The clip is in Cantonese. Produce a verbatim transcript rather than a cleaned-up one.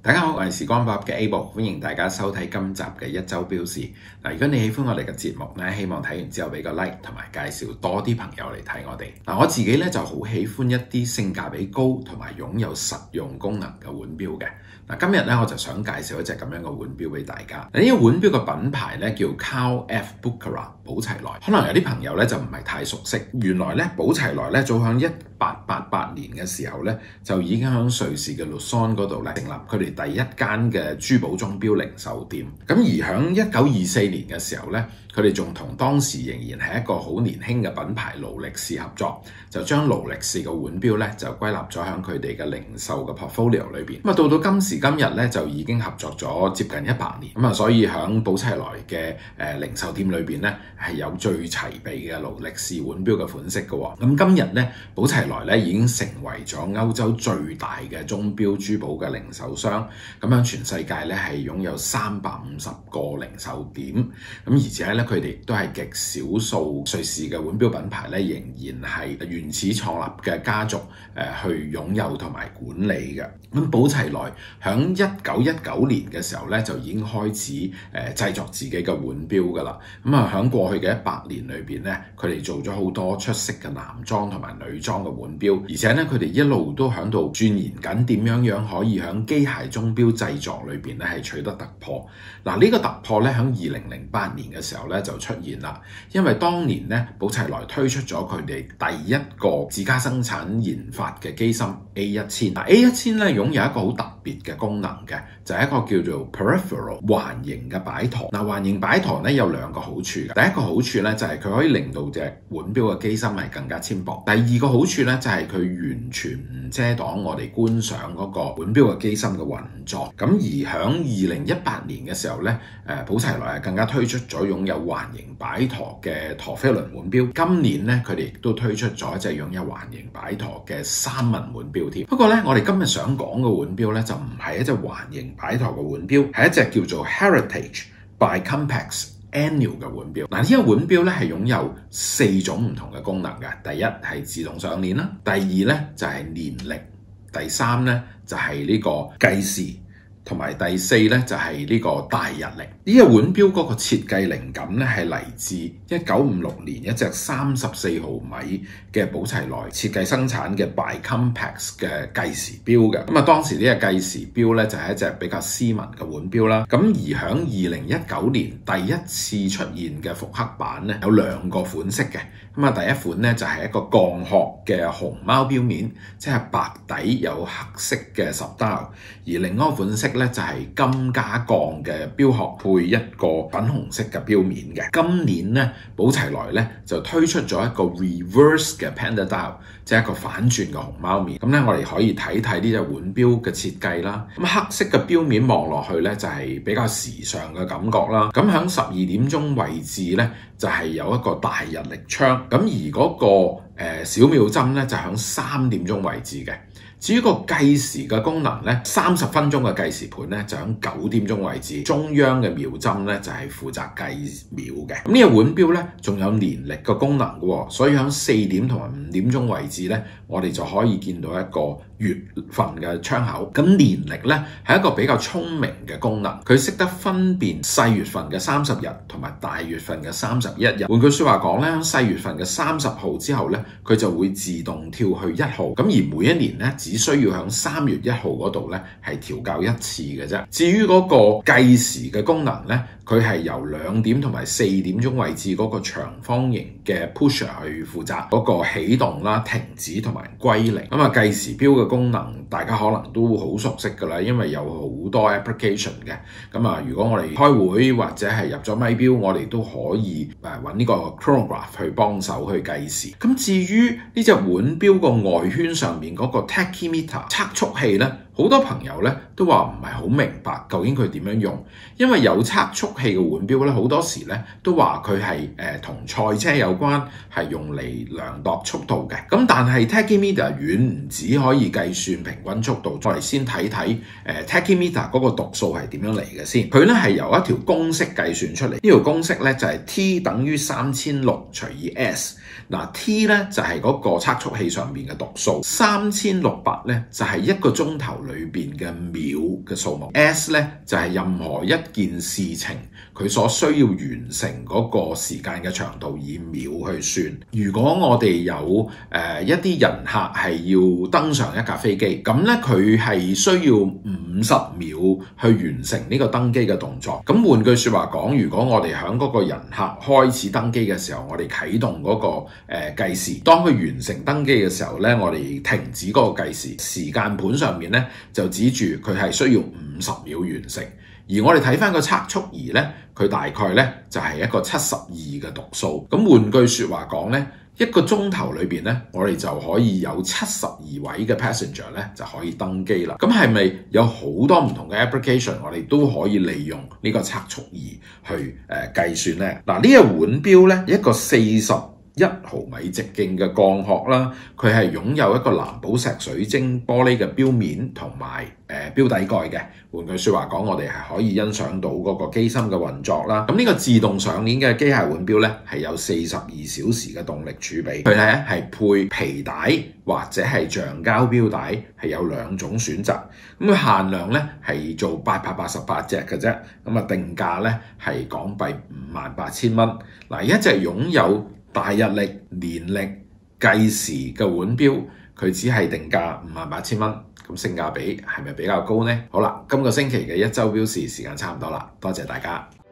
大家好，我係時光寶盒嘅 Able， 歡迎大家收睇今集嘅一周表示。嗱，如果你喜歡我哋嘅節目咧，希望睇完之後俾個 like 同埋介紹多啲朋友嚟睇我哋。嗱，我自己咧就好喜歡一啲性價比高同埋擁有實用功能嘅腕錶嘅。嗱，今日咧我就想介紹一隻咁樣嘅腕錶俾大家。嗱，呢個腕錶嘅品牌咧叫 Carl F Bouquerat 寶齊萊，可能有啲朋友咧就唔係太熟悉。原來咧寶齊萊咧早響一八八八年嘅時候咧就已經響瑞士嘅盧桑嗰度咧成立佢哋第一間嘅珠寶鐘錶零售店。咁而響一九二四年嘅時候咧，佢哋仲同當時仍然係一個好年輕嘅品牌勞力士合作，就將勞力士嘅腕錶咧就歸納咗響佢哋嘅零售嘅 portfolio 裏邊。咁啊到到今時今日咧就已經合作咗接近一百年。咁啊所以響寶齊萊嘅誒零售店裏邊咧係有最齊備嘅勞力士腕錶嘅款式嘅喎。咁今日咧寶齊萊咧已經成為咗歐洲最大嘅鐘錶珠寶嘅零售商。咁喺全世界咧係擁有三百五十個零售點。咁而且咧佢哋都係極少數瑞士嘅腕錶品牌咧仍然係原始創立嘅家族誒、呃、去擁有同埋管理嘅。咁寶齊萊響一九一九年嘅時候咧就已經開始誒、呃、製作自己嘅腕錶㗎啦。咁啊響過去嘅一百年裏邊咧，佢哋做咗好多出色嘅男裝同埋女裝嘅腕錶，而且咧佢哋一路都響度鑽研緊點樣樣可以響機械鐘錶製作裏邊咧係取得突破。嗱、這、呢個突破咧響二零零八年嘅時候咧就出現啦，因為當年咧寶齊萊推出咗佢哋第一個自家生產研發嘅機芯 A 一千。嗱 A 一千咧擁有一個好特別嘅功能嘅，就係、是、一個叫做 peripheral 環形嘅擺陀。嗱環形擺陀咧有兩個好處嘅，第一個好處咧就係佢可以令到隻腕錶嘅機芯係更加纖薄。第二個好處咧就係佢完全唔遮擋我哋觀賞嗰個腕錶嘅機芯嘅運作。咁而響二零一八年嘅時候咧，誒寶齊萊係更加推出咗擁有環形擺陀嘅陀飛輪腕錶。今年咧佢哋亦都推出咗一隻擁有環形擺陀嘅三紋腕錶添。不過咧我哋今日想講嘅腕錶咧就唔係一隻環形擺陀嘅腕錶，係一隻叫做 Heritage by Compax Annual 嘅腕錶。嗱呢個腕錶咧係擁有四種唔同嘅功能嘅。第一係自動上鏈啦，第二咧就係年曆，第三咧就係呢個計時，同埋第四咧就係呢個大日曆。呢個腕錶嗰個設計靈感咧係嚟自一九五六年一隻三十四毫米嘅寶齊萊設計生產嘅 by Compax 嘅計時錶嘅。咁啊當時呢個計時錶咧就係一隻比較斯文嘅腕錶啦。咁而響二零一九年第一次出現嘅復刻版咧有兩個款式嘅。咁啊第一款咧就係一個鋼殼嘅熊貓錶面，即係白底有黑色嘅十 dial，而另一個款式咧就係金加鋼嘅錶殼配一個粉紅色嘅錶面嘅。今年咧寶齊萊咧就推出咗一個 reverse 嘅 panda dial， 即係一個反轉嘅熊貓面。咁咧我哋可以睇睇呢隻腕錶嘅設計啦。咁黑色嘅錶面望落去咧就係比較時尚嘅感覺啦。咁響十二點鐘位置咧就係有一個大日曆槍。咁而嗰個誒小秒針咧就響三點鐘位置嘅。至於個計時嘅功能咧，三十分鐘嘅計時盤咧就喺九點鐘位置，中央嘅秒針咧就係負責計秒嘅。咁呢個腕錶咧仲有年曆嘅功能嘅喎，所以喺四點同埋五點鐘位置咧，我哋就可以見到一個月份嘅窗口。咁年曆咧係一個比較聰明嘅功能，佢識得分辨細月份嘅三十日同埋大月份嘅三十一日。換句説話講咧，喺細月份嘅三十號之後咧，佢就會自動跳去一號。咁而每一年咧，只需要喺三月一號嗰度咧係調校一次嘅啫。至於嗰個計時嘅功能咧，佢係由兩點同埋四點鐘位置嗰個長方形嘅 pusher 去負責嗰個啟動啦、停止同埋歸零。咁啊計時錶嘅功能大家可能都好熟悉㗎啦，因為有好多 application 嘅。咁啊，如果我哋開會或者係入咗咪錶，我哋都可以誒揾呢個 chronograph 去幫手去計時。咁至於呢隻腕錶個外圈上面嗰個 tachymeter 測速器咧，好多朋友咧都話唔係好明白究竟佢點樣用，因為有測速器嘅腕錶咧，好多時咧都話佢係誒同賽車有關，係用嚟量度速度嘅。咁但係 tachymeter 遠唔止可以計算平均速度，再嚟先睇睇誒 tachymeter 嗰個讀數係點樣嚟嘅先。佢咧係由一條公式計算出嚟，呢條公式咧就係 T 等於三千六除以 S。嗱 T 咧就係嗰個測速器上面嘅讀數，三千六百咧就係一個鐘頭裏邊嘅秒嘅數目 ，S 咧就係、是、任何一件事情佢所需要完成嗰個時間嘅長度以秒去算。如果我哋有誒、呃、一啲人客係要登上一架飛機，咁咧佢係需要五十秒去完成呢個登機嘅動作。咁換句説話講，如果我哋喺嗰個人客開始登機嘅時候，我哋啟動嗰、那個誒、呃、計時，當佢完成登機嘅時候咧，我哋停止嗰個計時，時間盤上面咧就指住佢係需要五十秒完成。而我哋睇翻個測速儀咧，佢大概咧就係、是、一個七十二嘅讀數。咁換句説話講咧，一個鐘頭裏邊咧，我哋就可以有七十二位嘅 passenger 咧就可以登機啦。咁係咪有好多唔同嘅 application， 我哋都可以利用呢個測速儀去誒、呃、計算咧？嗱，呢個腕錶咧，一個四十一毫米直徑嘅鋼殼啦，佢係擁有一個藍寶石水晶玻璃嘅錶面同埋誒錶底蓋嘅。換句説話講，我哋係可以欣賞到嗰個機芯嘅運作啦。咁呢個自動上鏈嘅機械腕錶咧，係有四十二小時嘅動力儲備。佢咧係配皮帶或者係橡膠錶帶，係有兩種選擇。咁佢限量咧係做八百八十八隻嘅啫。咁啊定價咧係港幣五萬八千蚊。嗱，一隻擁有大日曆、年曆、計時嘅腕錶，佢只係定價五萬八千蚊，咁性價比係咪比較高呢？好啦，今個星期嘅一周錶事時間差唔多啦，多謝大家。